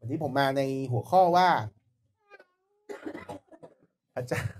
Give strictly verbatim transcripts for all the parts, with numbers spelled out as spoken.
วันนี้ผมมาในหัวข้อว่าพระเจ้า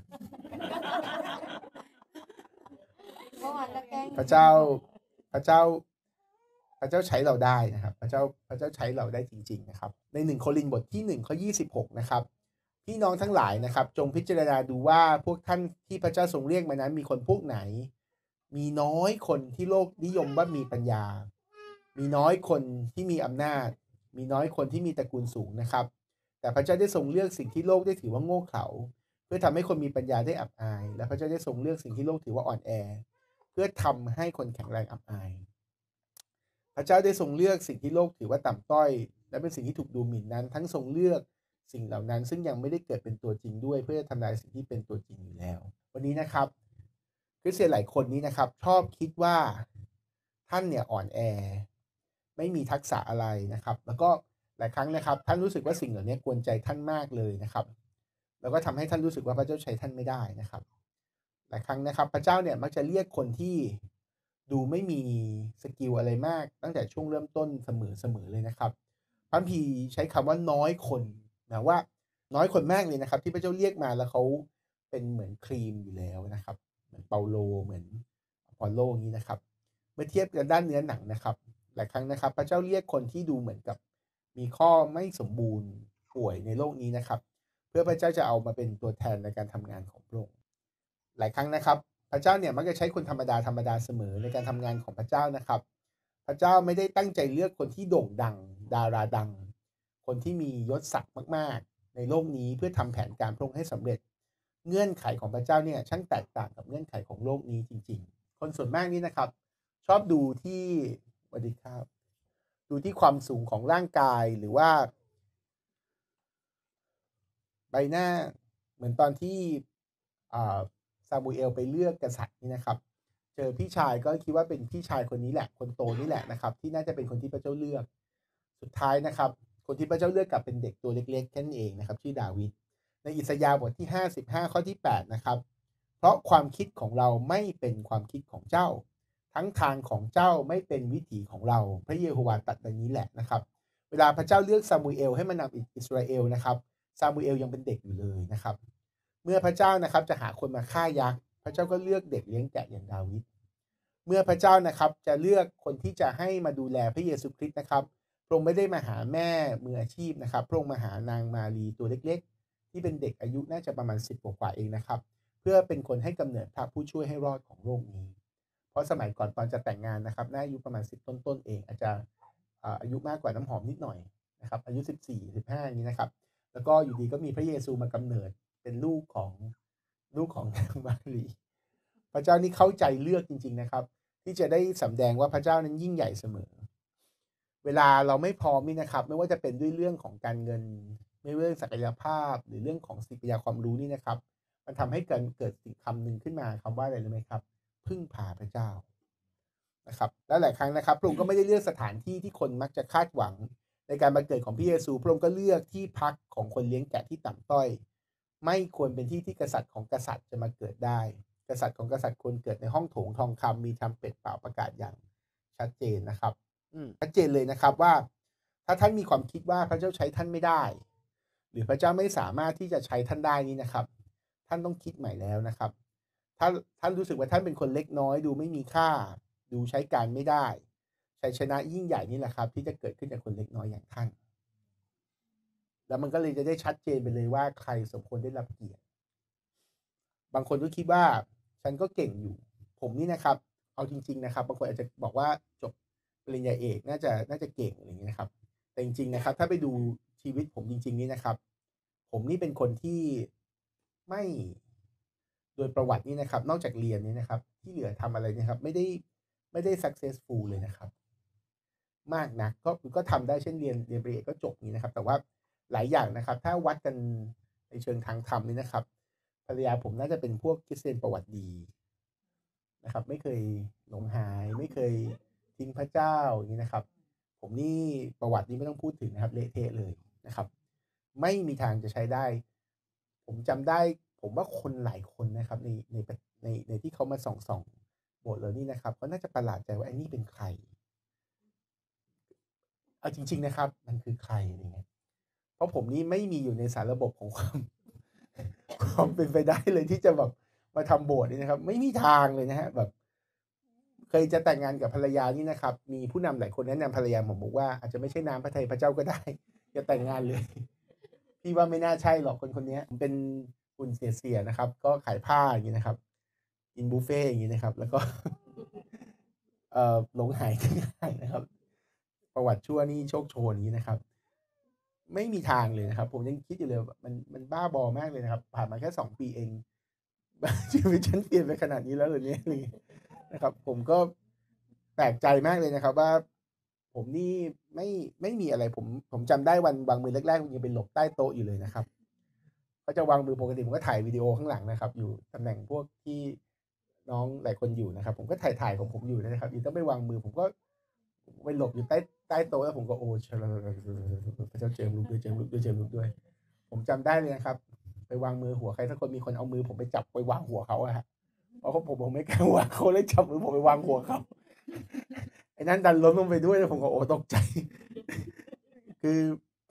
พระเจ้าพระเจ้าพระเจ้าใช้เราได้นะครับพระเจ้าพระเจ้าใช้เราได้จริงๆนะครับในหนึ่งโครินธ์บทที่หนึ่งข้อยี่สิบหกนะครับพี่น้องทั้งหลายนะครับจงพิจารณาดูว่าพวกท่านที่พระเจ้าทรงเรียกมานั้นมีคนพวกไหนมีน้อยคนที่โลกนิยมว่ามีปัญญามีน้อยคนที่มีอำนาจมีน้อยคนที่มีตระกูลสูงนะครับแต่พระเจ้าได้ทรงเลือกสิ่งที่โลกได้ถือว่าโง่เขลาเพื่อทำให้คนมีปัญญาได้อับอายและพระเจ้าได้ทรงเลือกสิ่งที่โลกถือว่าอ่อนแอเพื่อทำให้คนแข็งแรงอับอายพระเจ้าได้ทรงเลือกสิ่งที่โลกถือว่าต่ำต้อยและเป็นสิ่งที่ถูกดูหมิ่นนั้นทั้งทรงเลือกสิ่งเหล่านั้นซึ่งยังไม่ได้เกิดเป็นตัวจริงด้วยเพื่อทำลายสิ่งที่เป็นตัวจริงอยู่แล้ววันนี้นะครับคริสเตียนหลายคนนี้นะครับชอบคิดว่าท่านเนี่ยอ่อนแอไม่มีทักษะอะไรนะครับแล้วก็หลายครั้งนะครับท่านรู้สึกว่าสิ่งเหล่านี้กวนใจท่านมากเลยนะครับแล้วก็ทำให้ท่านรู้สึกว่าพระเจ้าใช้ท่านไม่ได้นะครับหลายครั้งนะครับพระเจ้าเนี่ยมักจะเรียกคนที่ดูไม่มีสกิลอะไรมากตั้งแต่ช่วงเริ่มต้นเสมอๆเลยนะครับพระคัมภีร์ใช้คำว่าน้อยคนนะว่าน้อยคนมากเลยนะครับที่พระเจ้าเรียกมาแล้วเขาเป็นเหมือนครีมอยู่แล้วนะครับเหมือนเปาโลเหมือนอพอลโลอย่างนี้นะครับเมื่อเทียบกันด้านเนื้อหนังนะครับหลายครั้งนะครับพระเจ้าเรียกคนที่ดูเหมือนกับมีข้อไม่สมบูรณ์ป่วยในโลกนี้นะครับเพื่อพระเจ้าจะเอามาเป็นตัวแทนในการทำงานของพระองค์หลายครั้งนะครับพระเจ้าเนี่ยมักจะใช้คนธรรมดาธรรมดาเสมอในการทำงานของพระเจ้านะครับพระเจ้าไม่ได้ตั้งใจเลือกคนที่โด่งดังดาราดังคนที่มียศศักดิ์มากๆในโลกนี้เพื่อทำแผนการพระองค์ให้สำเร็จเงื่อนไขของพระเจ้าเนี่ยช่างแตกต่างกับเงื่อนไขของโลกนี้จริงๆคนส่วนมากนี่นะครับชอบดูที่สวัสดีครับดูที่ความสูงของร่างกายหรือว่าใบหน้าเหมือนตอนที่ซามูเอลไปเลือกกษัตริย์นี่นะครับเจอพี่ชายก็คิดว่าเป็นพี่ชายคนนี้แหละคนโตนี่แหละนะครับที่น่าจะเป็นคนที่พระเจ้าเลือกสุดท้ายนะครับคนที่พระเจ้าเลือกกลับเป็นเด็กตัวเล็กๆแค่นั้นเองนะครับชื่อดาวิดในอิสยาห์บทที่ห้าสิบห้าข้อที่แปดนะครับเพราะความคิดของเราไม่เป็นความคิดของเจ้าทั้งทางของเจ้าไม่เป็นวิถีของเราพระเยโฮวาห์ตรัสแบบนี้แหละนะครับเวลาพระเจ้าเลือกซามูเอลให้มานำอิสราเอลนะครับซามูเอลยังเป็นเด็กอยู่เลยนะครับเมื่อพระเจ้านะครับจะหาคนมาฆ่ายักษ์พระเจ้าก็เลือกเด็กเลี้ยงแกะอย่างดาวิดเมื่อพระเจ้านะครับจะเลือกคนที่จะให้มาดูแลพระเยซูคริสต์นะครับพระองค์ไม่ได้มาหาแม่มืออาชีพนะครับพระองค์มาหานางมารีตัวเล็กๆที่เป็นเด็กอายุน่าจะประมาณสิบกว่าเองนะครับเพื่อเป็นคนให้กำเนิดพระผู้ช่วยให้รอดของโลกนี้เพราะสมัยก่อนตอนจะแต่งงานนะครับน่าอายุประมาณสิบต้นๆเองอาจจะอายุมากกว่าน้ำหอมนิดหน่อยนะครับอายุสิบสี่ สิบห้าอย่างนี้นะครับแล้วก็อยู่ดีก็มีพระเยซูมากำเนิดเป็นลูกของลูกของนางมารีพระเจ้านี่เข้าใจเลือกจริงๆนะครับที่จะได้สำแดงว่าพระเจ้านั้นยิ่งใหญ่เสมอเวลาเราไม่พร้อมนี่นะครับไม่ว่าจะเป็นด้วยเรื่องของการเงินไม่เรื่องศักยภาพหรือเรื่องของสติปัญญาความรู้นี่นะครับมันทำให้เกิดเกิดสิ่งคำหนึ่งขึ้นมาคำว่าอะไรรู้ไหมครับพึ่งพาพระเจ้านะครับและหลายครั้งนะครับพระองค์ก็ไม่ได้เลือกสถานที่ที่คนมักจะคาดหวังในการบังเกิดของพระเยซูพระองค์ก็เลือกที่พักของคนเลี้ยงแกะที่ต่ำต้อยไม่ควรเป็นที่ที่กษัตริย์ของกษัตริย์จะมาเกิดได้กษัตริย์ของกษัตริย์ควรเกิดในห้องโถงทองคำมีทำเป็ดเปล่าประกาศอย่างชัดเจนนะครับชัดเจนเลยนะครับว่าถ้าท่านมีความคิดว่าพระเจ้าใช้ท่านไม่ได้หรือพระเจ้าไม่สามารถที่จะใช้ท่านได้นี้นะครับท่านต้องคิดใหม่แล้วนะครับถ้าท่านรู้สึกว่าท่านเป็นคนเล็กน้อยดูไม่มีค่าดูใช้การไม่ได้ชัยชนะยิ่งใหญ่นี่แหละครับที่จะเกิดขึ้นจากคนเล็กน้อยอย่างท่านแล้วมันก็เลยจะได้ชัดเจนไปเลยว่าใครสมควรได้รับเกียรติบางคนก็คิดว่าฉันก็เก่งอยู่ผมนี่นะครับเอาจริงๆนะครับบางคนอาจจะบอกว่าจบปริญญาเอกน่าจะน่าจะเก่งอะไรอย่างนี้นะครับแต่จริงๆนะครับถ้าไปดูชีวิตผมจริงๆนี่นะครับผมนี่เป็นคนที่ไม่โดยประวัตินี่นะครับนอกจากเรียนนี่นะครับที่เหลือทำอะไรนะครับไม่ได้ไม่ได้ successful เลยนะครับมากนะก็ก็ทำได้เช่นเรียนเรียนปริญญาเอกก็จบนี้นะครับแต่ว่าหลายอย่างนะครับถ้าวัดกันในเชิงทางธรรมนี่นะครับภรรยาผมน่าจะเป็นพวกคริสเตียนประวัติดีนะครับไม่เคยหลงหายไม่เคยทิ้งพระเจ้าอย่างนี้นะครับผมนี่ประวัตินี้ไม่ต้องพูดถึงนะครับเละเทะเลยนะครับไม่มีทางจะใช้ได้ผมจำได้ผมว่าคนหลายคนนะครับในในในในที่เขามาส่องส่องโบสถ์เรานี่นะครับก็น่าจะประหลาดใจว่าไอ้นี่เป็นใครเอาจริงๆนะครับมันคือใครอะไรเงี้ยเพราะผมนี่ไม่มีอยู่ในสารระบบของความความเป็นไปได้เลยที่จะแบบมาทำโบสถ์นี่นะครับไม่มีทางเลยนะฮะแบบเคยจะแต่งงานกับภรรยานี่นะครับมีผู้นำหลายคนแนะนำภรรยาผมบอกว่าอาจจะไม่ใช่น้ำพระทัยพระเจ้าก็ได้อย่าแต่งงานเลยพี่ว่าไม่น่าใช่หรอกคนคนนี้เป็นหุ่นเสียๆนะครับก็ขายผ้าอย่างนี้นะครับกินบุฟเฟ่อย่างนี้นะครับแล้วก็เอ่อหลงหายง่ายนะครับประวัติชั่วนี่โชคโชนอย่างนี้นะครับไม่มีทางเลยนะครับผมยังคิดอยู่เลยมันมันบ้าบอมากเลยนะครับผ่านมาแค่สองปีเองชีวิตฉันเปลี่ยนไปขนาดนี้แล้วเหรอเนี่ยนะครับผมก็แปลกใจมากเลยนะครับว่าผมนี่ไม่ไม่มีอะไรผมผมจำได้วันวางมือแรกๆผมยังเป็นหลบใต้โต๊ะอยู่เลยนะครับก็จะวางมือปกติผมก็ถ่ายวิดีโอข้างหลังนะครับอยู่ตำแหน่งพวกที่น้องหลายคนอยู่นะครับผมก็ถ่ายถ่ายของผมอยู่นะครับอีกต้องไปวางมือผมก็ไปหลบอยู่ใต้ใต้โต๊ะแล้วผมก็โอ้เชลพระเจ้าเจิมลูกด้วยเจิมลูกด้วยเจิมลูกด้วยผมจำได้เลยนะครับไปวางมือหัวใครสักคนมีคนเอามือผมไปจับไปวางหัวเขาอะฮะเพราะผมผมไม่กล้าวางเขาเลยจับมือผมไปวางหัวเขาไอ้นั่นดันล้มลงไปด้วยแล้วผมก็โอ้ตกใจคือ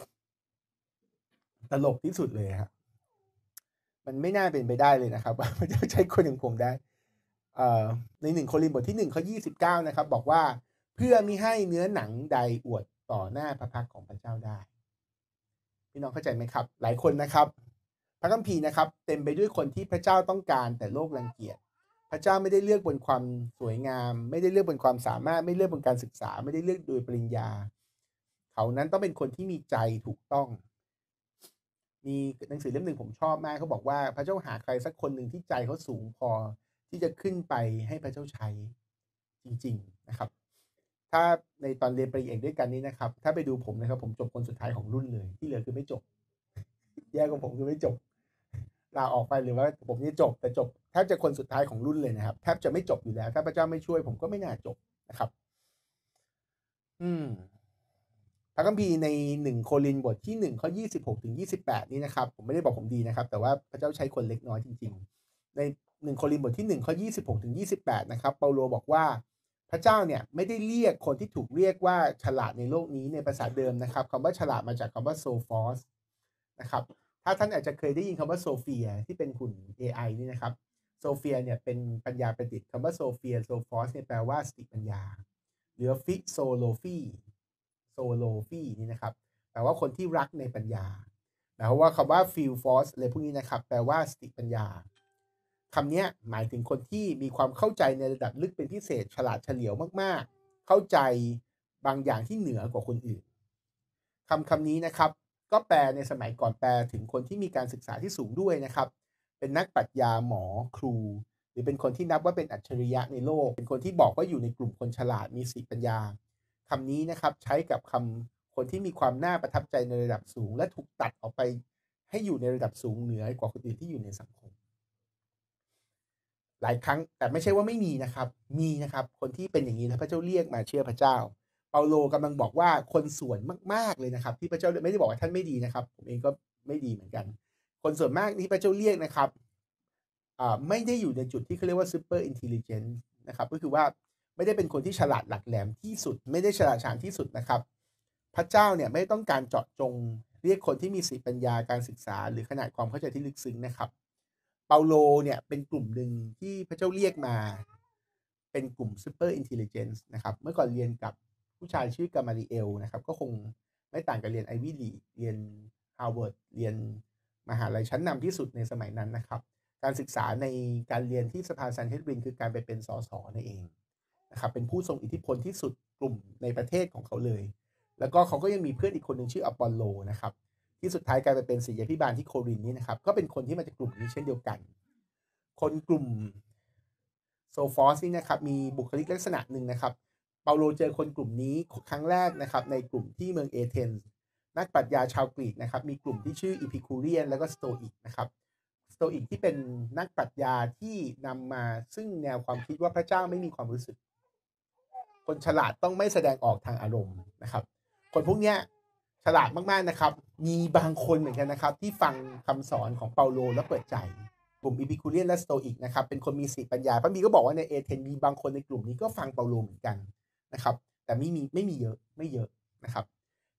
ตลกที่สุดเลยครับมันไม่น่าเป็นไปได้เลยนะครับว่าพระเจ้าใช้คนอย่างผมได้ในหนึ่งโครินธ์บทที่หนึ่งข้อยี่สิบเก้านะครับบอกว่าเพื่อมิให้เนื้อหนังใดอวดต่อหน้าพระพักของพระเจ้าได้พี่น้องเข้าใจไหมครับหลายคนนะครับพระคัมภีร์นะครับเต็มไปด้วยคนที่พระเจ้าต้องการแต่โลกรังเกียจพระเจ้าไม่ได้เลือกบนความสวยงามไม่ได้เลือกบนความสามารถไม่เลือกบนการศึกษาไม่ได้เลือกโดยปริญญาเขานั้นต้องเป็นคนที่มีใจถูกต้องมีหนังสือเล่มหนึ่งผมชอบมากเขาบอกว่าพระเจ้าหาใครสักคนหนึ่งที่ใจเขาสูงพอที่จะขึ้นไปให้พระเจ้าใช้จริงๆนะครับถ้าในตอนเรียนปริญญาเอกด้วยกันนี้นะครับถ้าไปดูผมนะครับผมจบคนสุดท้ายของรุ่นเลยที่เหลือคือไม่จบแย่กว่าผมคือไม่จบลาออกไปหรือว่าผมนี่จบแต่จบแทบจะคนสุดท้ายของรุ่นเลยนะครับแทบจะไม่จบอยู่แล้วถ้าพระเจ้าไม่ช่วยผมก็ไม่น่าจบนะครับอืมพระคัมภีร์ในหนึ่งโครินธ์บทที่หนึ่งข้อยี่สิบหกถึงยี่สิบแปดนี่นะครับผมไม่ได้บอกผมดีนะครับแต่ว่าพระเจ้าใช้คนเล็กน้อยจริงๆในหนึ่งโครินธ์บทที่หนึ่งข้อยี่สิบหกถึงยี่สิบแปดนะครับเปาโลบอกว่าพระเจ้าเนี่ยไม่ได้เรียกคนที่ถูกเรียกว่าฉลาดในโลกนี้ในภาษาเดิมนะครับคำว่าฉลาดมาจากคำว่าโซฟอสนะครับถ้าท่านอาจจะเคยได้ยินคำว่าโซเฟียที่เป็นหุ่น เอ ไอ นี่นะครับโซเฟียเนี่ยเป็นปัญญาประดิษฐ์คำว่าโซเฟียโซฟอสเนี่ยแปลว่าสติปัญญาหรือฟิโซโลฟีโซโลฟีนี่นะครับแปลว่าคนที่รักในปัญญาแปลว่าคำว่าฟิลฟอสอะไรพวกนี้นะครับแปลว่าสติปัญญาคำนี้หมายถึงคนที่มีความเข้าใจในระดับลึกเป็นพิเศษฉลาดเฉลียวมากๆเข้าใจบางอย่างที่เหนือกว่าคนอื่นคำคำนี้นะครับก็แปลในสมัยก่อนแปลถึงคนที่มีการศึกษาที่สูงด้วยนะครับเป็นนักปรัชญาหมอครูหรือเป็นคนที่นับว่าเป็นอัจฉริยะในโลกเป็นคนที่บอกว่าอยู่ในกลุ่มคนฉลาดมีสติปัญญาคำนี้นะครับใช้กับคำคนที่มีความน่าประทับใจในระดับสูงและถูกตัดออกไปให้อยู่ในระดับสูงเหนือกว่าคนอื่นที่อยู่ในสังคมหลายครั้งแต่ไม่ใช่ว่าไม่มีนะครับมีนะครับคนที่เป็นอย่างนี้แล้วพระเจ้าเรียกมาเชื่อพระเจ้าเปาโลกำลังบอกว่าคนส่วนมากๆเลยนะครับที่พระเจ้าไม่ได้บอกว่าท่านไม่ดีนะครับผมเองก็ไม่ดีเหมือนกันคนส่วนมากที่พระเจ้าเรียกนะครับไม่ได้อยู่ในจุดที่เขาเรียกว่า super intelligent นะครับก็คือว่าไม่ได้เป็นคนที่ฉลาดหลักแหลมที่สุดไม่ได้ฉลาดฉานที่สุดนะครับพระเจ้าเนี่ยไม่ต้องการเจาะจงเรียกคนที่มีสติปัญญาการศึกษาหรือขนาดความเข้าใจที่ลึกซึ้งนะครับเปาโลเนี่ยเป็นกลุ่มหนึ่งที่พระเจ้าเรียกมาเป็นกลุ่ม super intelligence นะครับเมื่อก่อนเรียนกับผู้ชายชื่อกามาลีเอลนะครับก็คงไม่ต่างกับเรียนไอวี่ลีกเรียนฮาร์วาร์ดเรียนมหาลัยชั้นนำที่สุดในสมัยนั้นนะครับการศึกษาในการเรียนที่สภาซันเฮดรินคือการไปเป็นสสนั่นเองนะครับเป็นผู้ทรงอิทธิพลที่สุดกลุ่มในประเทศของเขาเลยแล้วก็เขาก็ยังมีเพื่อนอีกคนหนึ่งชื่ออปอลโลนะครับที่สุดท้ายกลายไปเป็นศิษยาภิบาลที่โครินธ์นี่นะครับก็เป็นคนที่มาจากกลุ่มนี้เช่นเดียวกันคนกลุ่มโซฟอสนี่นะครับมีบุคลิกลักษณะหนึ่งนะครับเปาโลเจอคนกลุ่มนี้ครั้งแรกนะครับในกลุ่มที่เมืองเอเธนส์นักปรัชญาชาวกรีกนะครับมีกลุ่มที่ชื่ออีพิคูเรียนแล้วก็สโตอิกนะครับสโตอิกที่เป็นนักปรัชญาที่นำมาซึ่งแนวความคิดว่าพระเจ้าไม่มีความรู้สึกคนฉลาดต้องไม่แสดงออกทางอารมณ์นะครับคนพวกนี้ฉลาดมากๆนะครับมีบางคนเหมือนกันนะครับที่ฟังคำสอนของเปาโลแล้วเปิดใจกลุ่มอีพิคูเรียนและสโตอิกนะครับเป็นคนมีสติปัญญาพระบีก็บอกว่าในเอเธนมีบางคนในกลุ่มนี้ก็ฟังเปาโลเหมือนกันนะครับแต่ไม่มีไม่มีเยอะไม่เยอะนะครับ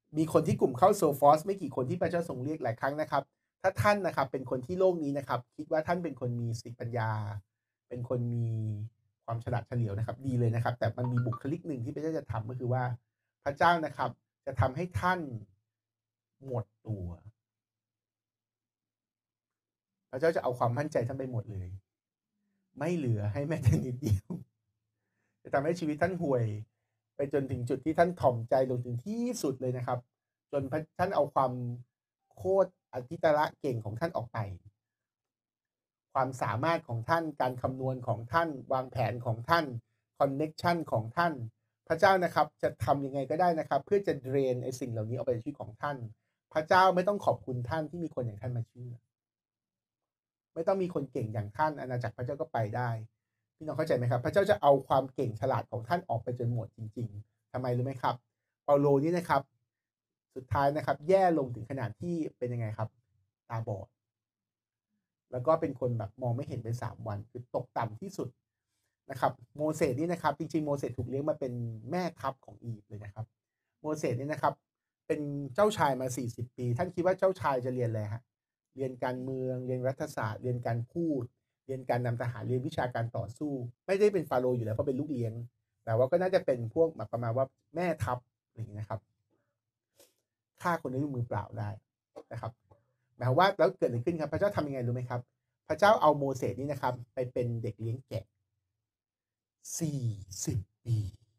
มีคนที่กลุ่มเข้าโซฟอสไม่กี่คนที่พระเจ้าทรงเรียกหลายครั้งนะครับถ้าท่านนะครับเป็นคนที่โลกนี้นะครับคิดว่าท่านเป็นคนมีสติปัญญาเป็นคนมีความฉลาดเฉลียวนะครับดีเลยนะครับแต่มันมีบุคลิกหนึ่งที่พระเจ้าจะทำก็คือว่าพระเจ้านะครับจะทำให้ท่านหมดตัวพระเจ้าจะเอาความมั่นใจท่านไปหมดเลยไม่เหลือให้แม้แต่นิดเดียวจะทำให้ชีวิตท่านห่วยไปจนถึงจุดที่ท่านถ่อมใจลงถึงที่สุดเลยนะครับจนท่านเอาความโคตรอธิตระเก่งของท่านออกไปความสามารถของท่านการคำนวณของท่านวางแผนของท่านคอนเน็กชันของท่านพระเจ้านะครับจะทำยังไงก็ได้นะครับเพื่อจะเดรนไอ้สิ่งเหล่านี้ออกไปจากชีวิตของท่านพระเจ้าไม่ต้องขอบคุณท่านที่มีคนอย่างท่านมาเชื่อไม่ต้องมีคนเก่งอย่างท่านอาณาจักรพระเจ้าก็ไปได้พี่น้องเข้าใจไหมครับพระเจ้าจะเอาความเก่งฉลาดของท่านออกไปจนหมดจริงๆทำไมรู้ไหมครับเปาโลนี่นะครับสุดท้ายนะครับแย่ลงถึงขนาดที่เป็นยังไงครับตาบอดแล้วก็เป็นคนแบบมองไม่เห็นไปสามวันคือตกต่ำที่สุดนะครับโมเสสนี่นะครับจริงๆโมเสสถูกเลี้ยงมาเป็นแม่ทัพของอียิปต์เลยนะครับโมเสสนี่นะครับเป็นเจ้าชายมาสี่สิบปีท่านคิดว่าเจ้าชายจะเรียนอะไรฮะเรียนการเมืองเรียนรัฐศาสตร์เรียนการพูดเรียนการนำทหารเรียนวิชาการต่อสู้ไม่ได้เป็นฟาโรห์อยู่แล้วเพราะเป็นลูกเลี้ยงแต่ว่าก็น่าจะเป็นพวกแบบประมาณว่าแม่ทัพอย่างนี้นะครับฆ่าคนด้วยมือเปล่าได้นะครับหมายว่าแล้วเกิดอะไรขึ้นครับพระเจ้าทำยังไงรู้ไหมครับพระเจ้าเอาโมเสสนี่นะครับไปเป็นเด็กเลี้ยงแกะสี่สิบปี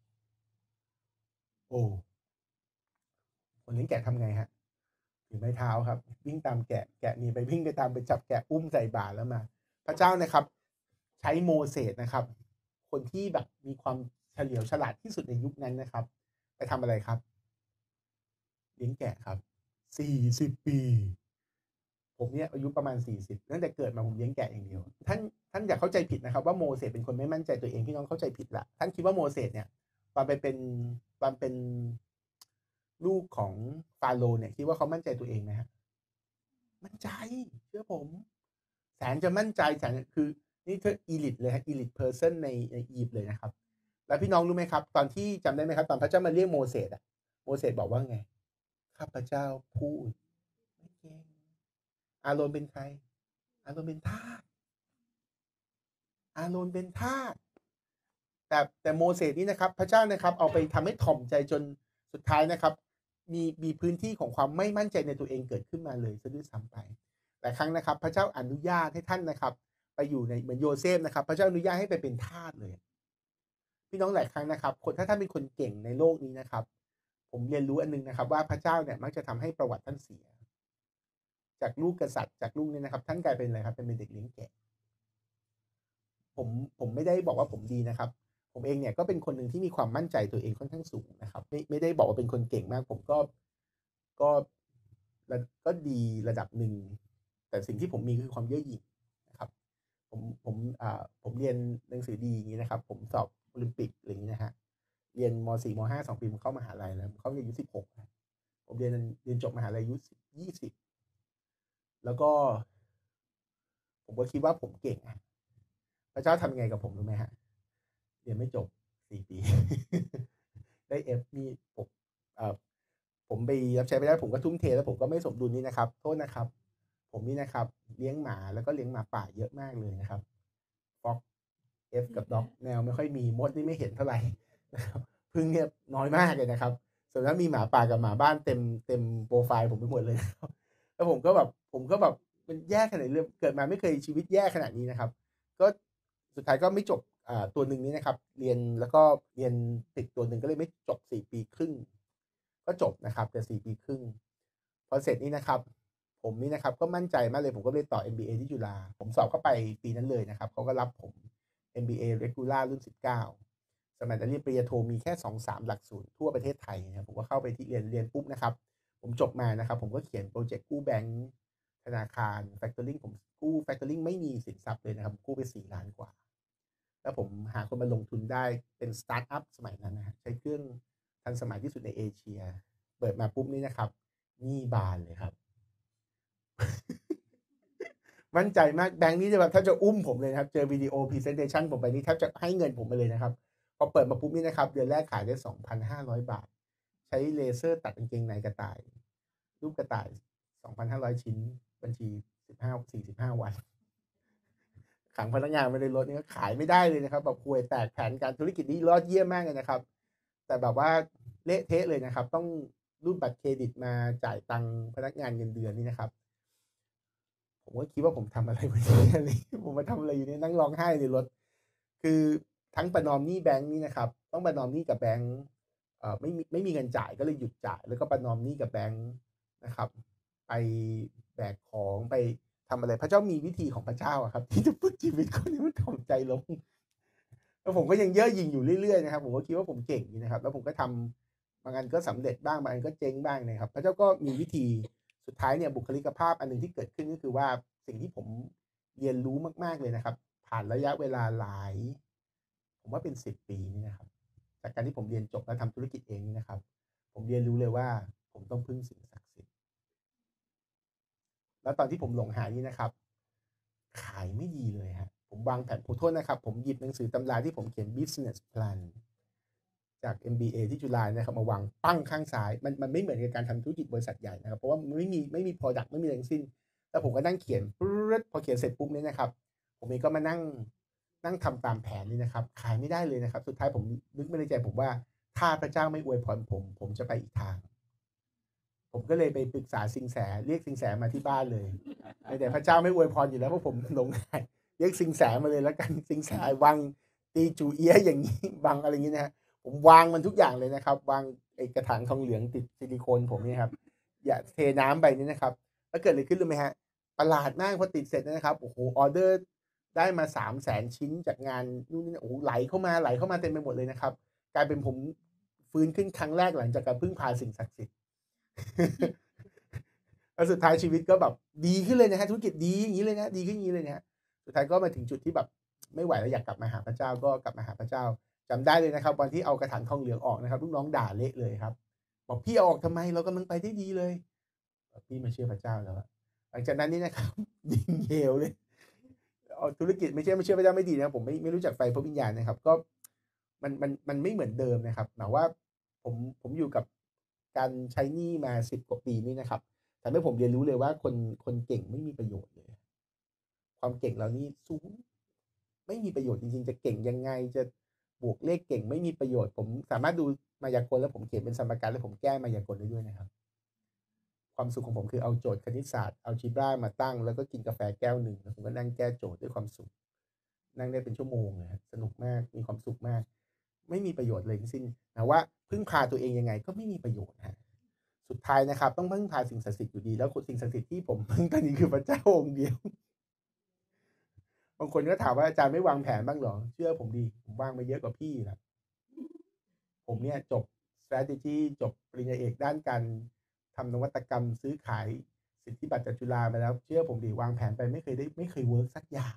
โอ้คนเลี้ยงแกะทำไงฮะถือไม้เท้าครับวิ่งตามแกะแกะนี่ไปวิ่งไปตามไปจับแกะอุ้มใส่บาตรแล้วมาพระเจ้านะครับใช้โมเสสนะครับคนที่แบบมีความเฉลียวฉลาดที่สุดในยุคนั้นนะครับไปทำอะไรครับเลี้ยงแกะครับสี่สิบปีผมเนี่ยอายุประมาณสี่สิบตั้งแต่เกิดมาผมเลี้ยงแกะอย่างเดียวท่านท่านอย่าเข้าใจผิดนะครับว่าโมเสสเป็นคนไม่มั่นใจตัวเองพี่น้องเข้าใจผิดละท่านคิดว่าโมเสสเนี่ยตอนไปเป็นตอนเป็นลูกของฟาโรห์เนี่ยคิดว่าเขามั่นใจตัวเองไหมฮะมั่นใจเชื่อผมแสนจะมั่นใจแสนคือนี่เธออีลิทเลยฮะอีลิทเพอร์เซนในในอียิปต์เลยนะครับแล้วพี่น้องรู้ไหมครับตอนที่จำได้ไหมครับตอนพระเจ้ามาเรียกโมเสสอะโมเสสบอกว่าไงข้าพเจ้าพูดไม่เก่งอาโรนเป็นใครอาโรนเป็นทาสอาโรนเป็นทาสแต่แต่โมเสสนี่นะครับพระเจ้านะครับเอาไปทำให้ถ่อมใจจนสุดท้ายนะครับมีมีพื้นที่ของความไม่มั่นใจในตัวเองเกิดขึ้นมาเลยซะด้วยซ้ำไปแต่ครั้งนะครับพระเจ้าอนุญาตให้ท่านนะครับไปอยู่ในเหมือนโยเซฟนะครับพระเจ้าอนุญาตให้ไปเป็นทาสเลยพี่น้องหลายครั้งนะครับคนถ้าท่านเป็นคนเก่งในโลกนี้นะครับผมเรียนรู้อันนึงนะครับว่าพระเจ้าเนี่ยมักจะทำให้ประวัติท่านเสียจากลูกกษัตริย์จากลูกนี่นะครับท่านกลายเป็นอะไรครับเป็นเด็กเลี้ยงแกะผมผมไม่ได้บอกว่าผมดีนะครับผมเองเนี่ยก็เป็นคนหนึ่งที่มีความมั่นใจตัวเองค่อนข้างสูงนะครับไม่ไม่ได้บอกว่าเป็นคนเก่งมากผมก็ก็ก็ดีระดับหนึ่งแต่สิ่งที่ผมมีคือความเย่อหยิ่งนะครับผมผมอ่าผมเรียนหนังสือดีอย่างนี้นะครับผมสอบโอลิมปิกอะไรอย่างนี้นะฮะเรียนม สี่ ม ห้า สองปีผมเข้ามหาลัยแล้วเขาอายุสิบหกผมเรียนเรียนจบมหาลัยอายุยี่สิบแล้วก็ผมก็คิดว่าผมเก่งพระเจ้าทำยังไงกับผมรู้ไหมฮะเรียนไม่จบสี่ปีได้เอฟนี่ผมเอ่อผมไปรับใช้ไปได้ผมก็ทุ่มเทแล้วผมก็ไม่สมดุลนี่นะครับโทษนะครับผมนี่นะครับเลี้ยงหมาแล้วก็เลี้ยงหมาป่าเยอะมากเลยนะครับฟ็อกเอฟกับด็อกแนวไม่ค่อยมีมดนี่ไม่เห็นเท่าไหร่นะครับพึ่งเนี่ยน้อยมากเลยนะครับส่วนถ้ามีหมาป่ากับหมาบ้านเต็มเต็มโปรไฟล์ผมไปหมดเลยครับแล้วผมก็แบบผมก็แบบมันแย่ขนาดนี้เกิดมาไม่เคยชีวิตแย่ขนาดนี้นะครับก็สุดท้ายก็ไม่จบอ่าตัวหนึ่งนี้นะครับเรียนแล้วก็เรียนติดตัวหนึ่งก็เลยไม่จบสี่ปีครึ่งก็จบนะครับแต่สี่ปีครึ่งพอเสร็จนี่นะครับผมนี่นะครับก็มั่นใจมากเลยผมก็เลยต่อ เอ็ม บี เอ ที่จุฬาผมสอบเข้าไปปีนั้นเลยนะครับเขาก็รับผม เอ็ม บี เอ Regular รุ่นสิบเก้าสมัยนั้นเรียนปริญญาโทมีแค่สองสามหลักสูตรทั่วประเทศไทยนะครับผมก็เข้าไปที่เรียนเรียนปุ๊บนะครับผมจบมานะครับผมก็เขียนโปรเจกต์กู้แบงค์ธนาคาร Factoring ผมกู้ Factoring ไม่มีสินทรัพย์เลยนะครับกู้ไปสี่ล้านกว่าแล้วผมหาคนมาลงทุนได้เป็นสตาร์ทอัพสมัยนั้นนะฮะใช้เครื่องทันสมัยที่สุดในเอเชียเปิดมาปุ๊บนี่นะครับหนี้บานเลยครับ มั่นใจมากแบงค์นี้จะแบบถ้าจะอุ้มผมเลยนะครับเจอวิดีโอพรีเซนเทชันผมไปนี่แทบจะให้เงินผมไปเลยนะครับพอเปิดมาปุ๊บนี่นะครับเดือนแรกขายได้ สองพันห้าร้อย บาทใช้เลเซอร์ตัดกางเกงในกระต่าย รูปกระต่าย สองพันห้าร้อย ชิ้น บัญชี สิบห้า สี่สิบห้า วัน ขังพนักงานไว้ในรถนี่ก็ขายไม่ได้เลยนะครับแบบห่วยแตกแผนการธุรกิจนี้ยอดเยี่ยมมากเลยนะครับ แต่แบบว่าเละเทะเลยนะครับ ต้องรูดบัตรเครดิตมาจ่ายตังค์พนักงานเงินเดือนนี่นะครับ ผมก็คิดว่าผมทำอะไรไม่ได้เลย ผมมาทำอะไรอยู่เนี่ยนั่งร้องไห้ในรถ คือทั้งประนอมหนี้แบงค์นี่นะครับ ต้องประนอมหนี้กับแบงค์เอ่อไม่มีไม่มีเงินจ่ายก็เลยหยุดจ่าย แล้วก็ประนอมหนี้กับแบงค์นะครับ ไปแบกของไปทำอะไร พระเจ้ามีวิธีของพระเจ้าอะครับ ที่จะฝึกชีวิตคนให้มันถ่อมใจลง แล้วผมก็ยังเย่อหยิ่งอยู่เรื่อยๆนะครับ ผมก็คิดว่าผมเก่งนี่นะครับ แล้วผมก็ทำบางอันก็สำเร็จบ้างบางอันก็เจ๊งบ้างนะครับ พระเจ้าก็มีวิธีสุดท้ายเนี่ยบุคลิกภาพอันหนึ่งที่เกิดขึ้นก็คือว่าสิ่งที่ผมเรียนรู้มากๆเลยนะครับ ผ่านระยะเวลาหลาย ผมว่าเป็นสิบปีนี่นะครับ จากการที่ผมเรียนจบแล้วทำธุรกิจเองนี่นะครับ ผมเรียนรู้เลยว่าผมต้องพึ่งสิ่งศักดิ์สิทธิ์ แล้วตอนที่ผมหลงหานี่นะครับ ขายไม่ดีเลยครับ ผมวางแผน ขอโทษนะครับ ผมหยิบหนังสือตำราที่ผมเขียน Business Plan จาก เอ็ม บี เอ ที่จุฬานะครับ มาวางปั้งข้างซ้าย มันมันไม่เหมือนกับการทำธุรกิจบริษัทใหญ่นะครับ เพราะว่ามันไม่มีไม่มี Product ไม่มีอะไรทั้งสิ้น แล้วผมก็นั่งเขียน พอเขียนเสร็จปุ๊บเนี่ยนะครับ ผมเองก็มานั่งนั่งทำตามแผนนี่นะครับ ขายไม่ได้เลยนะครับ สุดท้ายผมนึกในใจผมว่าถ้าพระเจ้าไม่อวยพรผม ผมจะไปอีกทาง ผมก็เลยไปปรึกษาสิงแส เรียกสิงแสมาที่บ้านเลย แต่พระเจ้าไม่อวยพรอยู่แล้วเพราะผมหลงได้เรียกสิงแสมาเลยแล้วกัน สิงแสวางตีจูเอียะอย่างนี้ วางอะไรอย่างนี้นะฮะ ผมวางมันทุกอย่างเลยนะครับ วางไอ้กระถางทองเหลืองติดซิลิโคนผมเนี่ยครับ อย่าเทน้ำไปนี่นะครับ แล้วเกิดอะไรขึ้นรู้ไหมฮะ ประหลาดมากพอติดเสร็จนะครับ โอ้โห ออร์เดอร์ได้มา สามแสน ชิ้นจากงานนู่นนี่ โอ้โห ไหลเข้ามาไหลเข้ามาเต็มไปหมดเลยนะครับ กลายเป็นผมฟื้นขึ้นครั้งแรกหลังจากการพึ่งพาสิ่งศักดิ์สิทธิ์ แล้วสุดท้ายชีวิตก็แบบดีขึ้นเลยนะฮะ ธุรกิจดีอย่างนี้เลยนะ ดีขึ้นอย่างนี้เลยนะฮะ สุดท้ายก็มาถึงจุดที่แบบไม่ไหวแล้วอยากกลับมาหาพระเจ้า ก็กลับมาหาพระเจ้า จำได้เลยนะครับวันที่เอากระถางทองเหลืองออกนะครับลูกน้องด่าเละเลยครับ บอกพี่เอาออกทำไมเรากำลังไปได้ดีเลยพี่มาเชื่อพระเจ้าแล้วอะหลังจากนั้นนี่นะครับ ยิงเหวเลยเอาธุรกิจไม่เชื่อไม่เชื่อพระเจ้าไม่ดีนะผมไม่ไม่รู้จักไฟพระวิญญาณนะครับ ก็มันมันมันไม่เหมือนเดิมนะครับหมายว่าผมผมอยู่กับการใช้หนี้มาสิบกว่าปีนี่นะครับทำให้ผมเรียนรู้เลยว่าคนคนเก่งไม่มีประโยชน์เลย ความเก่งเหล่านี้สูงไม่มีประโยชน์จริงๆจะเก่งยังไงจะบวกเลขเก่งไม่มีประโยชน์ผมสามารถดูมายากลแล้วผมเขียนเป็นสมการแล้วผมแก้มายากลได้ด้วยนะครับความสุขของผมคือเอาโจทย์คณิตศาสตร์เอาจีบรามาตั้งแล้วก็กินกาแฟแก้วหนึ่งแล้วผมก็นั่งแก้โจทย์ด้วยความสุขนั่งได้เป็นชั่วโมงเลยสนุกมากมีความสุขมากไม่มีประโยชน์เลยทั้งสิ้นแต่ว่าพึ่งพาตัวเองยังไงก็ไม่มีประโยชน์ฮะสุดท้ายนะครับต้องพึ่งพาสิ่งศักดิ์สิทธิ์อยู่ดีแล้วสิ่งศักดิ์สิทธิ์ที่ผมพึ่งตอนนี้คือพระเจ้าองค์เดียวบางคนก็ถามว่าอาจารย์ไม่วางแผนบ้างเหรอเชื่อผมดีผมวางมาเยอะกว่าพี่นะผมเนี่ยจบ strategy จบปริญญาเอกด้านการทำนวัตกรรมซื้อขายสิทธิบัตรจากจุฬามาแล้วเชื่อผมดีวางแผนไปไม่เคยได้ไม่เคยเวิร์กสักอย่าง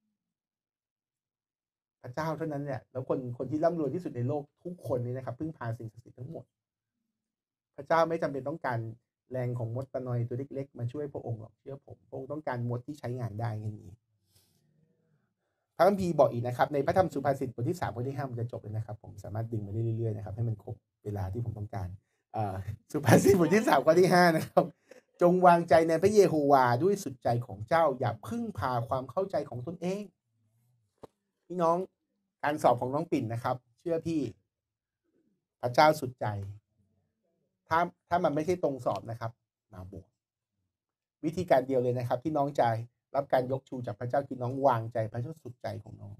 พระเจ้าเท่านั้นแหละแล้วคนคนที่ร่ำรวยที่สุดในโลกทุกคนนี้นะครับพึ่งพาสิ่งศักดิ์สิทธิ์ทั้งหมดพระเจ้าไม่จำเป็นต้องการแรงของมดตะนอยตัวเล็กๆมาช่วยพระองค์หรอกเชื่อผมพระองค์ต้องการมดที่ใช้งานได้แค่นี้พระคัมภีร์บอกอีกนะครับในพระธรรมสุภาษิตบทที่สามข้อที่ห้ามันจะจบเลยนะครับผมสามารถดึงมาได้เรื่อยๆนะครับให้มันครบเวลาที่ผมต้องการสุภาษิตบทที่สามข้อที่ห้านะครับจงวางใจในพระเยโฮวาด้วยสุดใจของเจ้าอย่าพึ่งพาความเข้าใจของตนเองพี่น้องการสอบของน้องปิ่นนะครับเชื่อพี่พระเจ้าสุดใจถ้าถ้ามันไม่ใช่ตรงสอบนะครับมาบวกวิธีการเดียวเลยนะครับที่น้องใจรับการยกชูจากพระเจ้าคือน้องวางใจพระเจ้าสุดใจของน้อง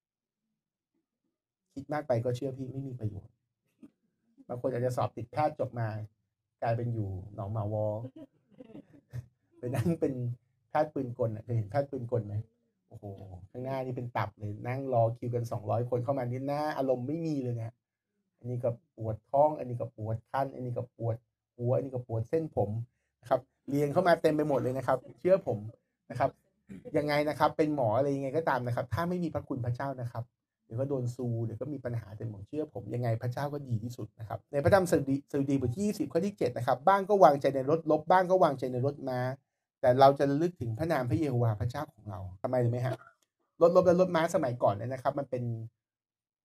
คิดมากไปก็เชื่อพี่ไม่มีประโยชน์บางคนอาจจะสอบติดแพทย์จบมากลายเป็นอยู่หนองหมาวอไปนั่งเป็นแพทย์ปืนกลเคยเห็นแพทย์ปืนกลไหมโอ้โหข้างหน้านี่เป็นตับเลยนั่งรอคิวกันสองร้อยคนเข้ามานี่หน้าอารมณ์ไม่มีเลยนะอันนี้ก็ปวดท้องอันนี้ก็ปวดคันอันนี้ก็ปวดหัวอันนี้ก็ปวดเส้นผมนะครับเรียงเข้ามาเต็มไปหมดเลยนะครับเชื่อผมนะครับยังไงนะครับเป็นหมออะไรยังไงก็ตามนะครับถ้าไม่มีพระคุณพระเจ้านะครับเดี๋ยวก็โดนซูเดี๋ยวก็มีปัญหาเต็มหมดเชื่อผมยังไงพระเจ้าก็ดีที่สุดนะครับในพระธรรมสดุดีสดุดีบทที่ยี่สิบข้อที่เจ็ดนะครับบ้างก็วางใจในรถลบบ้างก็วางใจในรถม้าแต่เราจะระลึกถึงพระนามพระเยโฮวาห์พระเจ้าของเราทำไมรู้ไหมฮะรถลบและรถม้าสมัยก่อนเนี่ยนะครับมันเป็น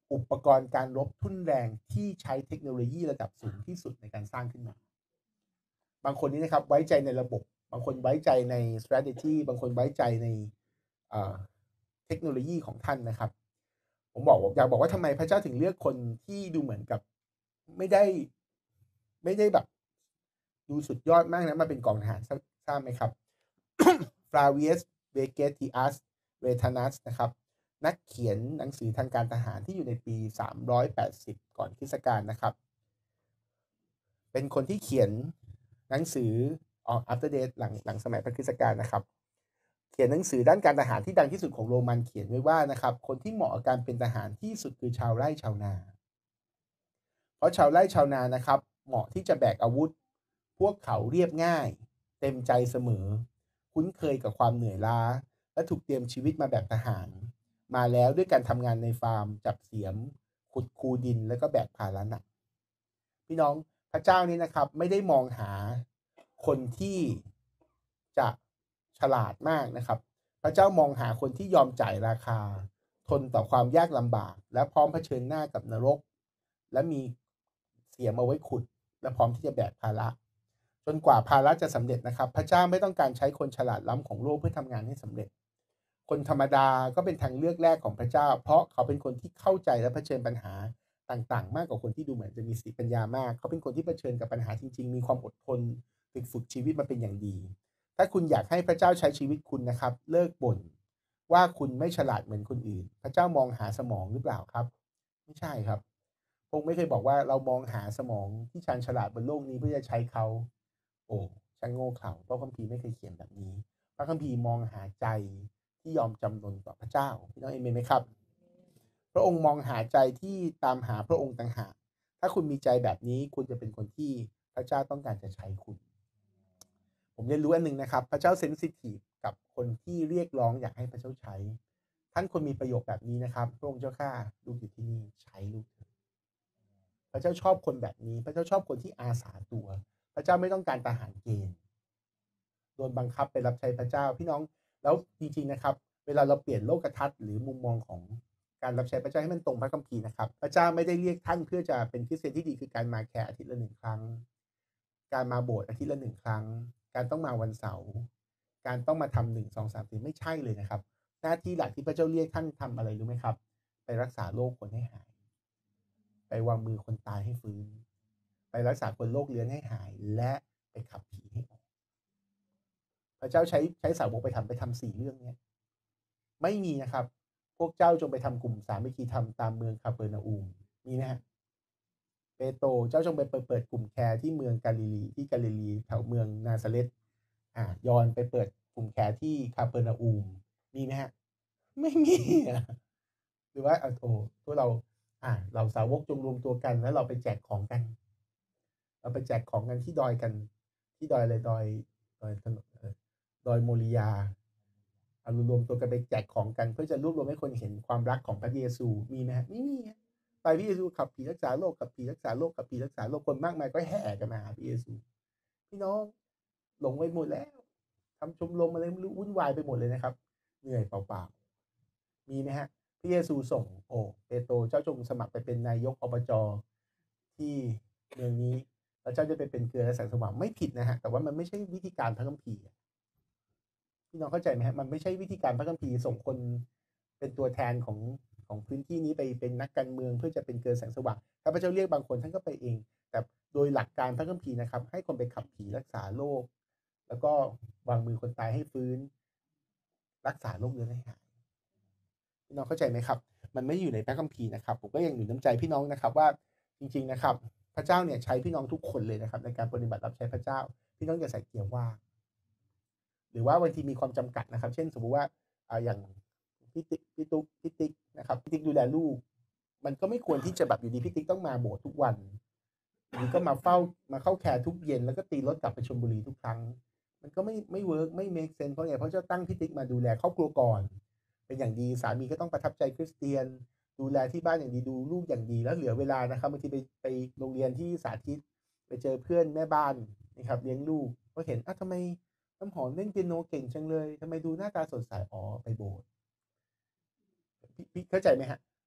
อุปกรณ์การรบทุ่นแรงที่ใช้เทคโนโลยีระดับสูงที่สุดในการสร้างขึ้นมาบางคนนี่นะครับไว้ใจในระบบบางคนไว้ใจใน strategy บางคนไว้ใจในเทคโนโลยีของท่านนะครับผมบอกอยากบอกว่าทำไมพระเจ้าถึงเลือกคนที่ดูเหมือนกับไม่ได้ไม่ได้แบบดูสุดยอดมากนะมาเป็นกองทหารทราบไหมครับ ฟลาเวียสเวเกติอัสเวทานัสนะครับนักเขียนหนังสือทางการทหารที่อยู่ในปีสามร้อยแปดสิบก่อนคริสต์กาลนะครับเป็นคนที่เขียนหนังสือออก after date หลังหลังสมัยพระคริสต์กาลนะครับเขียนหนังสือด้านการทหารที่ดังที่สุดของโรมันเขียนไว้ว่านะครับคนที่เหมาะกับการเป็นทหารที่สุดคือชาวไร่ชาวนาเพราะชาวไร่ชาวนานะครับเหมาะที่จะแบกอาวุธพวกเขาเรียบง่ายเต็มใจเสมอคุ้นเคยกับความเหนื่อยล้าและถูกเตรียมชีวิตมาแบบทหารมาแล้วด้วยการทำงานในฟาร์มจับเสียมขุดคูดินแล้วก็แบกภาระหนักพี่น้องพระเจ้านี้นะครับไม่ได้มองหาคนที่จะฉลาดมากนะครับพระเจ้ามองหาคนที่ยอมจ่ายราคาทนต่อความยากลำบากและพร้อมเผชิญหน้ากับนรกและมีเสียมเอาไว้ขุดและพร้อมที่จะแบกภาระจนกว่าภาระจะสำเร็จนะครับพระเจ้าไม่ต้องการใช้คนฉลาดล้ำของโลกเพื่อทำงานให้สำเร็จคนธรรมดาก็เป็นทางเลือกแรกของพระเจ้าเพราะเขาเป็นคนที่เข้าใจและเผชิญปัญหาต่างๆมากกว่าคนที่ดูเหมือนจะมีสติปัญญามากเขาเป็นคนที่เผชิญกับปัญหาจริงๆมีความอดทนฝึกฝึกชีวิตมาเป็นอย่างดีถ้าคุณอยากให้พระเจ้าใช้ชีวิตคุณนะครับเลิกบ่นว่าคุณไม่ฉลาดเหมือนคนอื่นพระเจ้ามองหาสมองหรือเปล่าครับไม่ใช่ครับพงไม่เคยบอกว่าเรามองหาสมองที่ชาญฉลาดบนโลกนี้เพื่อจะใช้เขาโอ้ช่างโง่เขลาเพราะคัมภีร์ไม่เคยเขียนแบบนี้พระคัมภีร์มองหาใจที่ยอมจำนนต่อพระเจ้าพี่น้องเอเมนไหมครับพระองค์มองหาใจที่ตามหาพระองค์ต่างหากถ้าคุณมีใจแบบนี้คุณจะเป็นคนที่พระเจ้าต้องการจะใช้คุณผมเรียนรู้อันหนึ่งนะครับพระเจ้าเซนซิทีฟกับคนที่เรียกร้องอยากให้พระเจ้าใช้ท่านคนมีประโยคแบบนี้นะครับพระองค์เจ้าข้าลูกอยู่ที่นี่ใช้ลูกพระเจ้าชอบคนแบบนี้พระเจ้าชอบคนที่อาสาตัวพระเจ้าไม่ต้องการทหารเกณฑ์โดนบังคับไปรับใช้พระเจ้าพี่น้องแล้วจริงๆนะครับเวลาเราเปลี่ยนโลกทัศน์หรือมุมมองของการรับใช้พระเจ้าให้มันตรงพระคัมภีร์นะครับพระเจ้าไม่ได้เรียกท่านเพื่อจะเป็นคริสเตียนที่ดีคือการมาแค่อาทิตย์ละหนึ่งครั้งการมาโบสถ์อาทิตย์ละหนึ่งครั้งการต้องมาวันเสาร์การต้องมาทำหนึ่งสองสามสี่ไม่ใช่เลยนะครับหน้าที่หลักที่พระเจ้าเรียกท่านทำอะไรรู้ไหมครับไปรักษาโรคคนให้หายไปวางมือคนตายให้ฟื้นไปรักษาคนโรคเรื้อนให้หายและไปขับผีให้ออกพระเจ้าใช้ใช้สาวกไปทำไปทำสี่เรื่องนี้ไม่มีนะครับพวกเจ้าจงไปทำกลุ่มสามัคคีธรรมตามเมืองคาเปอร์นาอูมมีไหมฮะเปโตรเจ้าจงไปเปิดเปิดกลุ่มแคร์ที่เมืองกาลิลีที่กาลิลีแถวเมืองนาซาเรตอ่ายอนไปเปิดกลุ่มแคร์ที่คาเปอร์นาอูมมีไหมฮะไม่มีหรือว่าโอ้พวกเราอ่าเราสาวกจงรวมตัวกันแล้วเราไปแจกของกันเราไปแจกของกันที่ดอยกันที่ดอยอะไรดอยดอยถนนดอยโมริยาเอารวมตัวกันไปแจกของกันเพื่อจะรวบรวมให้คนเห็นความรักของพระเยซูมีไหมฮะไม่มีไปพระเยซูขับผีรักษาโรคขับผีรักษาโรคขับผีรักษาโรคคนมากมายก็แห่กันมาหาพระเยซูพี่น้องหลงไปหมดแล้วทำชมรมอะไรไม่รู้วุ่นวายไปหมดเลยนะครับเหนื่อยเปล่าๆมีไหมฮะพระเยซูส่งโอ้เปโตรเจ้าจงสมัครไปเป็นนายกอบจที่เมืองนี้แล้วเจ้าจะไปเป็นเกลือและแสงสว่างไม่ผิดนะฮะแต่ว่ามันไม่ใช่วิธีการพระคัมภีร์พี่น้องเข้าใจไหมฮะมันไม่ใช่วิธีการพระคัมภีร์ส่งคนเป็นตัวแทนของของพื้นที่นี้ไปเป็นนักการเมืองเพื่อจะเป็นเกลือแสงสว่างถ้าพระเจ้าเรียกบางคนท่านก็ไปเองแต่โดยหลักการพระคัมภีร์นะครับให้คนไปขับผีรักษาโรคแล้วก็วางมือคนตายให้ฟื้นรักษาโรคเรื้อนให้หายพี่น้องเข้าใจไหมครับมันไม่อยู่ในพระคัมภีร์นะครับผมก็ยังหนุนน้ำใจพี่น้องนะครับว่าจริงๆนะครับพระเจ้าเนี่ยใช้พี่น้องทุกคนเลยนะครับในการปฏิบัติรับใช้พระเจ้าพี่น้องอย่าใส่เกียร์ว่างหรือว่าบางทีมีความจำกัดนะครับเช่นสมมุติว่าอ่าอย่างพี่ติ๊กพี่ตุ๊กพี่ติ๊กนะครับพี่ติ๊กดูแลลูกมันก็ไม่ควรที่จะแบบอยู่ดีพี่ติ๊กต้องมาโบสถ์ทุกวันหรือก็มาเฝ้ามาเข้าแคร์ทุกเย็นแล้วก็ตีรถกลับไปชลบุรีทุกครั้งมันก็ไม่ไม่เวิร์กไม่เมคเซนส์เพราะไงเพราะจะตั้งพี่ติ๊กมาดูแลครอบครัวก่อนเป็นอย่างดีสามีก็ต้องประทับใจคริสเตียนดูแลที่บ้านอย่างดีดูลูกอย่างดีแล้วเหลือเวลานะครับบางทีไปไปโรงเรียนที่สาธิตไปเจอเพื่อนแม่บ้านนะครับเลี้ยงลูกก็เห็นอ่ะทำไมน้ำหอมเล่นเปียโนเก่งจังเลยทำไมดูหน้าตาสดใสอ๋อไปโบสถ์พี่เข้าใจไหมฮะ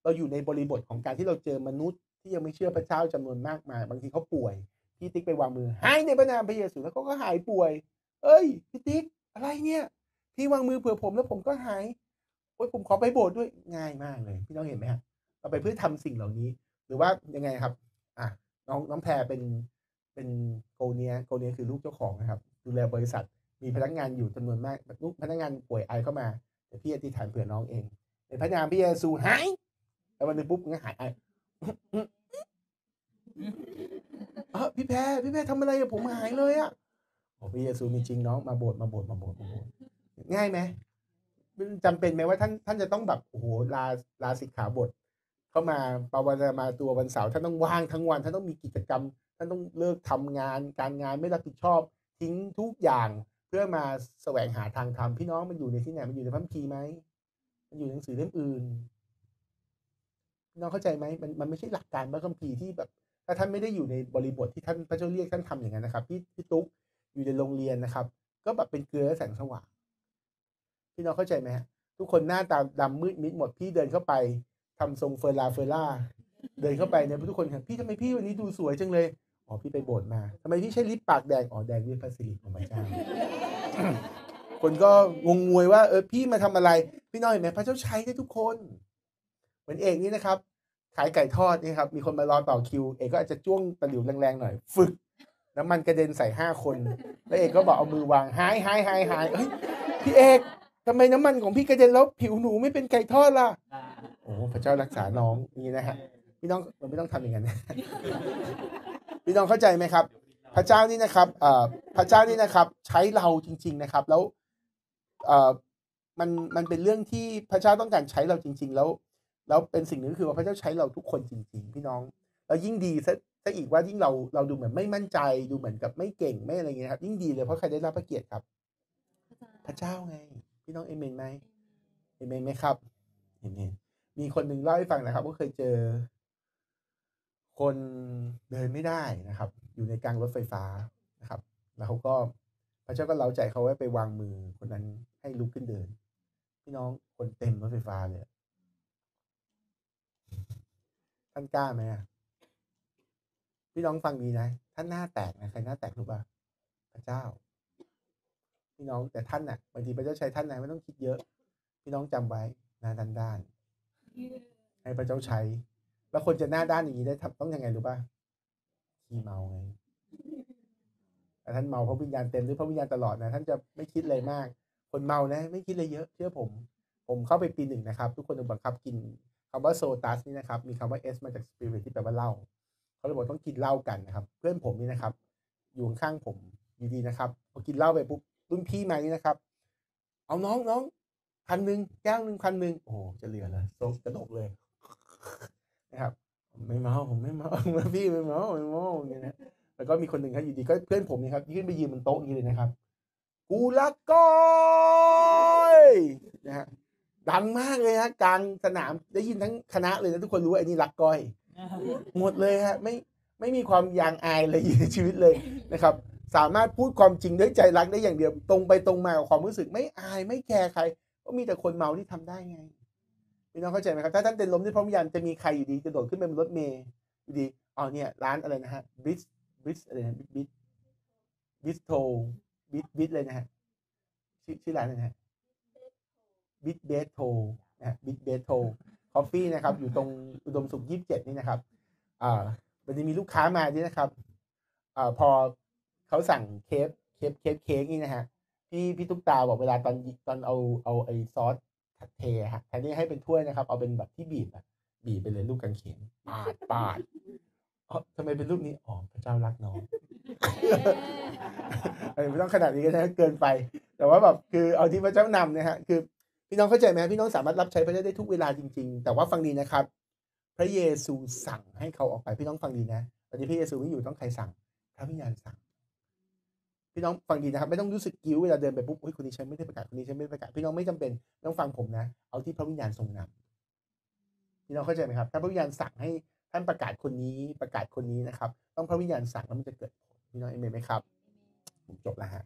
เราอยู่ในบริบทของการที่เราเจอมนุษย์ที่ยังไม่เชื่อพระเจ้าจำนวนมากมายบางทีเขาป่วยพี่ติ๊กไปวางมือหายในพระนามพระเยซูแล้วเขาก็หายป่วยเอ้ยพี่ติ๊กอะไรเนี่ยพี่วางมือเผื่อผมแล้วผมก็หายโอ๊ยผมขอไปโบสถ์ด้วยง่ายมากเลยพี่น้องเห็นไหมฮะเราไปเพื่อทำสิ่งเหล่านี้หรือว่ายังไงครับอ่ะน้องน้องแพรเป็นเป็นโกเนียโกเนียคือลูกเจ้าของนะครับดูแลบริษัทมีพนักงานอยู่จำนวนมากลูกพนักงานป่วยไอเข้ามาเดี๋ยวพี่อธิษฐานเผื่อน้องเองในพระนามพระเยซูหายแล้ววันนึงปุ๊บมันก็หายไอเออพี่แพรพี่แพรทำอะไรอะผมหายเลยอะโอ้พระเยซูมีจริงน้องมาโบสถ์มาโบสถ์มาโบสถ์มาโบสถ์ง่ายไหมจำเป็นไหมว่าท่านท่านจะต้องแบบโอ้โหลาลาสิกขาบทเข้ามาปวารณาตัววันเสาร์ท่านต้องว่างทั้งวันท่านต้องมีกิจกรรมท่านต้องเลิกทำงานการงานไม่รับผิดชอบทิ้งทุกอย่างเพื่อมาแสวงหาทางธรรมพี่น้องมันอยู่ในที่ไหนมันอยู่ในพระคัมภีร์ไหมมันอยู่ในหนังสือเล่มอื่นพี่น้องเข้าใจไหมมันมันไม่ใช่หลักการพระคัมภีร์ที่แบบถ้าท่านไม่ได้อยู่ในบริบทที่ท่านพระเจ้าเรียกท่านทำอย่างนั้นนะครับพี่พี่ตุ๊กอยู่ในโรงเรียนนะครับก็แบบเป็นเกลือและแสงสว่างพี่น้องเข้าใจไหมฮะทุกคนหน้าตาดำมืดมิดหมดพี่เดินเข้าไปทำทรงเฟอร์ราเฟอร่าเดินเข้าไปเนี่ยทุกคนครับพี่ทำไมพี่วันนี้ดูสวยจังเลยอ๋อพี่ไปโบสถ์มาทำไมพี่ใช้ลิปปากแดงอ๋อแดงด้วยพระสิริของพระเจ้า คนก็งงงวยว่าเออพี่มาทำอะไรพี่น้องเห็นไหมพระเจ้าใช้ได้ทุกคนเหมือนเอกนี่นะครับขายไก่ทอดนี่ครับมีคนมารอต่อคิวเอกก็อาจจะจ้วงตะหลิวแรงๆหน่อยฝึกน้ำมันกระเด็นใส่ห้าคนแล้วเอกก็บอกเอามือวางหายหายหายหายเฮ้ยพี่เอกทำไมน้ำมันของพี่กระเด็นแล้วผิวหนูไม่เป็นไก่ทอดล่ะโอ้พระเจ้ารักษาน้องนี่นะฮะพี่น้องเราไม่ต้องทำอย่างนั้นพี่น้องเข้าใจไหมครับพระเจ้านี่นะครับเอ่อพระเจ้านี่นะครับใช้เราจริงๆนะครับแล้วเอ่อมันมันเป็นเรื่องที่พระเจ้าต้องการใช้เราจริงๆแล้วแล้วเป็นสิ่งหนึ่งคือว่าพระเจ้าใช้เราทุกคนจริงๆพี่น้องแล้วยิ่งดีซะซะอีกว่ายิ่งเราเราดูเหมือนไม่มั่นใจดูเหมือนกับไม่เก่งไม่อะไรเงี้ยครับยิ่งดีเลยเพราะใครได้รับพระเกียรติครับพระเจ้าไงพี่น้องเอเมนไหมเอเมนไหมครับเอเมนมีคนหนึ่งเล่าให้ฟังนะครับว่าเคยเจอคนเดินไม่ได้นะครับอยู่ในกลางรถไฟฟ้านะครับแล้วเขาก็พระเจ้าก็เล้าใจเขาไว้ไปวางมือคนนั้นให้ลุกขึ้นเดินพี่น้องคนเต็มรถไฟฟ้าเลยท่านกล้าไหมพี่น้องฟังดีนะท่านหน้าแตกนะใครหน้าแตกรู้ป่ะพระเจ้าพี่น้องแต่ท่านน่ะบางทีพระเจ้าใช้ท่านนะไม่ต้องคิดเยอะพี่น้องจำไว้หน้าด้านด้านให้พระเจ้าใช้แล้วคนจะหน้าด้านอย่างนี้ได้ต้องยังไงรู้ป่ะขี้เมาไงแต่ท่านเมาเพราะวิญญาณเต็มหรือเพราะวิญญาณตลอดนะท่านจะไม่คิดอะไรมากคนเมานะไม่คิดอะไรเยอะเชื่อผมผมเข้าไปปีหนึ่งนะครับทุกคนโดนบังคับกินคำว่าโซตัสนี่นะครับมีคำว่าเอสมาจากสปิริตที่แปลว่าเหล้าเขาเลยบอกต้องกินเหล้ากันนะครับเพื่อนผมนี่นะครับอยู่ข้างผมอยู่ดีนะครับพอกินเหล้าไปปุ๊บรุ่นพี่มานี่นะครับเอาน้องน้องพันหนึ่งแก้วหนึ่งพันหนึ่งโอ้โหจะเหลือเลยโซกระดกเลยนะครับไม่เมาผมไม่เมาพี่ไม่เมาไม่เมาอย่างเงี้ยนะแล้วก็มีคนหนึ่งครับอยู่ดีก็เพื่อนผมนี่ครับขึ้นไปยืนบนโต๊ะนี้เลยนะครับกูรักก้อยนะฮะดังมากเลยฮะกลางสนามได้ยินทั้งคณะเลยนะทุกคนรู้ว่าไอ้นี่รักก้อยหมดเลยฮะไม่ไม่มีความยางอายเลยอยู่ในชีวิตเลยนะครับสามารถพูดความจริงด้วยใจรักได้อย่างเดียวตรงไปตรงมากับความรู้สึกไม่อายไม่แคร์ใครก็มีแต่คนเมาที่ทำได้ไงพี่น้องเข้าใจไหมครับถ้าท่านเป็นลมด้วยพระวิญญาณจะมีใครอยู่ดีกระโดดขึ้นไปบนรถเมล์อยู่ดีอ๋อเนี่ยร้านอะไรนะฮะบริสบริสอะไรนะบิสบิสโทบิสบิสเลยนะฮะชื่อชื่อร้านอะไรนะฮะบิสเบสโทนะฮะบิสเบสโทคอฟฟี่นะครับอยู่ตรงอุดมสุขยี่สิบเจ็ดนี่นะครับอ่ามันจะมีลูกค้ามาด้วยนะครับอ่าพอเขาสั่งเคฟเคฟเคฟเค้กนี่นะฮะพี่พี่ตุ๊กตาบอกเวลาตอนตอนเอาเอาไอ้ซอสเทฮะแทนที่ให้เป็นถ้วยนะครับเอาเป็นแบบที่บีบอะบีบไปเลยลูกกางเขนปาดปาดอ๋อทำไมเป็นรูปนี้อ๋อพระเจ้ารักน้องไม่ต้องขนาดนี้ก็ได้เกินไปแต่ว่าแบบคือเอาที่พระเจ้านำนะฮะคือพี่น้องเข้าใจไหมพี่น้องสามารถรับใช้พระเจ้าได้ทุกเวลาจริงๆแต่ว่าฟังดีนะครับพระเยซูสั่งให้เขาออกไปพี่น้องฟังดีนะตอนนี้พระเยซูไม่อยู่ต้องใครสั่งพระวิญญาณสั่งพี่น้องฟังดีนะครับไม่ต้องรู้สึกกิ้วเวลาเดินไปปุ๊บเฮ้ยคนนี้ฉันไม่ได้ประกาศคนนี้ฉันไม่ได้ประกาศพี่น้องไม่จำเป็นต้องฟังผมนะเอาที่พระวิญญาณทรงนำพี่น้องเข้าใจไหมครับถ้าพระวิญญาณสั่งให้ท่านประกาศคนนี้ประกาศคนนี้นะครับต้องพระวิญญาณสั่งแล้วมันจะเกิดผลพี่น้องเอเมนไหมครับผมจบแล้วฮะ